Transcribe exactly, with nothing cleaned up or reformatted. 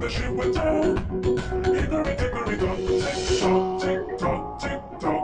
the ship went down. Hickory, dickory, dock, tick tock, tick tock, tick tock.